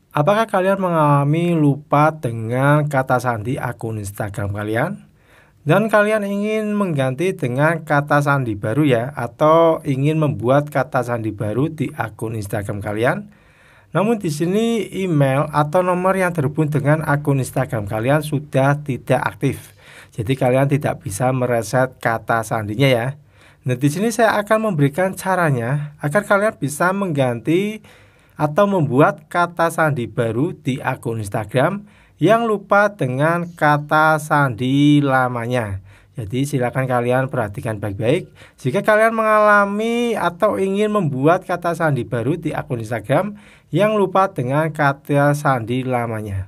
Apakah kalian mengalami lupa dengan kata sandi akun Instagram kalian? Dan kalian ingin mengganti dengan kata sandi baru ya, atau ingin membuat kata sandi baru di akun Instagram kalian? Namun di sini email atau nomor yang terhubung dengan akun Instagram kalian sudah tidak aktif. Jadi kalian tidak bisa mereset kata sandinya ya. Nah, di sini saya akan memberikan caranya agar kalian bisa mengganti atau membuat kata sandi baru di akun Instagram yang lupa dengan kata sandi lamanya. Jadi silakan kalian perhatikan baik-baik. Jika kalian mengalami atau ingin membuat kata sandi baru di akun Instagram yang lupa dengan kata sandi lamanya.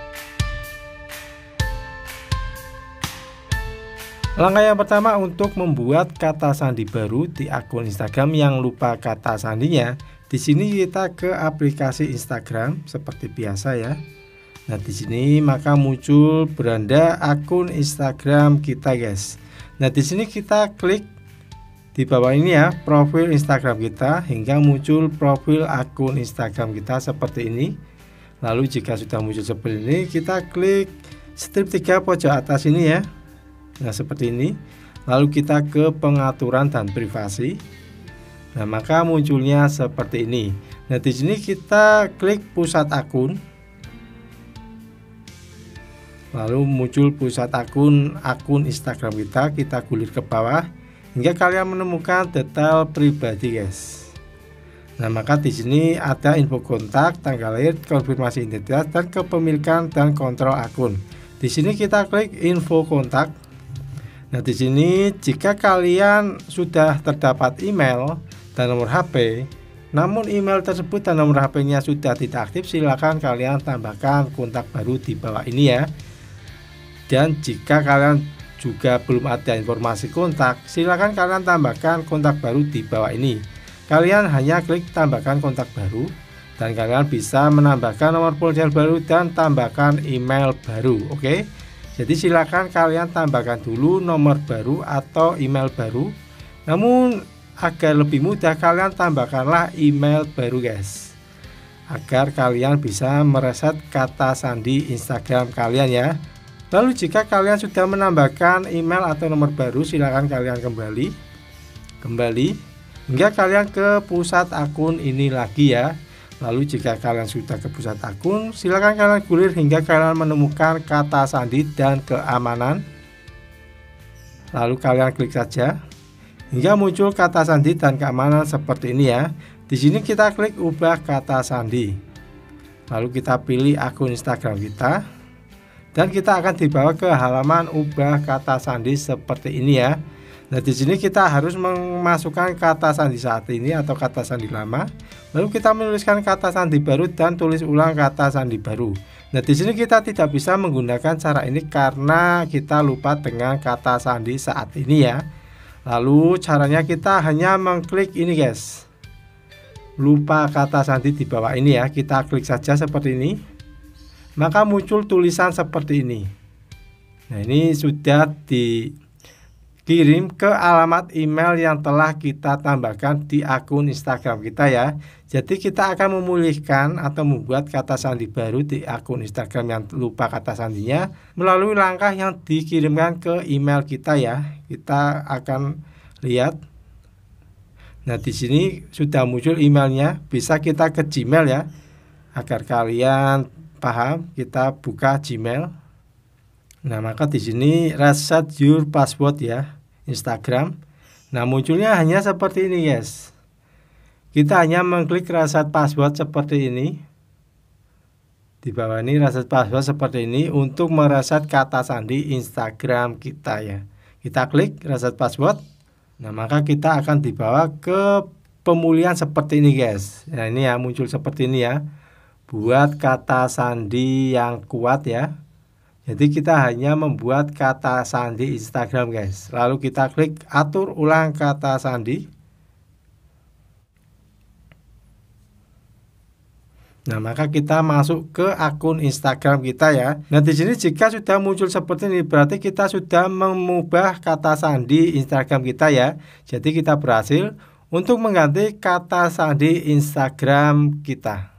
Langkah yang pertama untuk membuat kata sandi baru di akun Instagram yang lupa kata sandinya. Di sini kita ke aplikasi Instagram seperti biasa ya. Nah, di sini maka muncul beranda akun Instagram kita, guys. Nah, di sini kita klik di bawah ini ya, profil Instagram kita hingga muncul profil akun Instagram kita seperti ini. Lalu jika sudah muncul seperti ini, kita klik strip 3 pojok atas ini ya. Nah, seperti ini. Lalu kita ke pengaturan dan privasi. Nah, maka munculnya seperti ini. Nah, di sini kita klik pusat akun. Lalu muncul pusat akun Instagram kita gulir ke bawah hingga kalian menemukan detail pribadi, guys. Nah, maka di sini ada info kontak, tanggal lahir, konfirmasi identitas, dan kepemilikan dan kontrol akun. Di sini kita klik info kontak. Nah, di sini jika kalian sudah terdapat email dan nomor HP, namun email tersebut dan nomor HP-nya sudah tidak aktif, silakan kalian tambahkan kontak baru di bawah ini ya. Dan jika kalian juga belum ada informasi kontak, silakan kalian tambahkan kontak baru di bawah ini. Kalian hanya klik tambahkan kontak baru dan kalian bisa menambahkan nomor ponsel baru dan tambahkan email baru. Oke. Jadi silakan kalian tambahkan dulu nomor baru atau email baru. Namun agar lebih mudah kalian tambahkanlah email baru, guys. Agar kalian bisa mereset kata sandi Instagram kalian ya. Lalu jika kalian sudah menambahkan email atau nomor baru, silakan kalian kembali hingga kalian ke pusat akun ini lagi ya. Lalu jika kalian sudah ke pusat akun, silakan kalian gulir hingga kalian menemukan kata sandi dan keamanan. Lalu kalian klik saja hingga muncul kata sandi dan keamanan seperti ini ya. Di sini kita klik ubah kata sandi. Lalu kita pilih akun Instagram kita dan kita akan dibawa ke halaman ubah kata sandi seperti ini ya. Nah, di sini kita harus memasukkan kata sandi saat ini atau kata sandi lama. Lalu kita menuliskan kata sandi baru dan tulis ulang kata sandi baru. Nah, di sini kita tidak bisa menggunakan cara ini karena kita lupa dengan kata sandi saat ini ya. Lalu caranya kita hanya mengklik ini, guys. Lupa kata sandi di bawah ini ya. Kita klik saja seperti ini. Maka muncul tulisan seperti ini. Nah, ini sudah dikirim ke alamat email yang telah kita tambahkan di akun Instagram kita ya. Jadi kita akan memulihkan atau membuat kata sandi baru di akun Instagram yang lupa kata sandinya melalui langkah yang dikirimkan ke email kita ya. Kita akan lihat. Nah, di sini sudah muncul emailnya. Bisa kita ke Gmail ya. Agar kalian paham, kita buka Gmail. Nah, maka di sini reset your password ya. Instagram. Nah, munculnya hanya seperti ini, guys. Kita hanya mengklik reset password seperti ini. Di bawah ini reset password seperti ini untuk mereset kata sandi Instagram kita ya. Kita klik reset password. Nah, maka kita akan dibawa ke pemulihan seperti ini, guys. Nah, ini ya muncul seperti ini ya. Buat kata sandi yang kuat ya. Jadi kita hanya membuat kata sandi Instagram, guys. Lalu kita klik atur ulang kata sandi. Nah, maka kita masuk ke akun Instagram kita ya. Nah, di sini jika sudah muncul seperti ini berarti kita sudah mengubah kata sandi Instagram kita ya. Jadi kita berhasil untuk mengganti kata sandi Instagram kita.